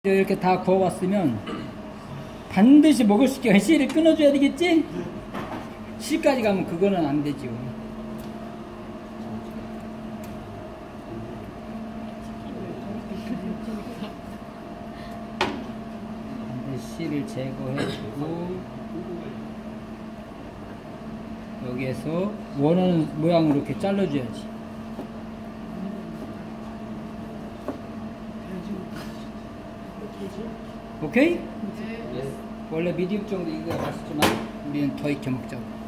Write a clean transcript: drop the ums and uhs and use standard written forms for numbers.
이렇게 다 구워봤으면 반드시 먹을 수 있게 씨를 끊어줘야 되겠지? 씨까지 가면 그거는 안 되죠. 반드시 씨를 제거해주고 여기에서 원하는 모양으로 이렇게 잘라줘야지. 오케이? 원래 미디움 정도 이거 맛있지만 우리는 더 익혀 먹자고.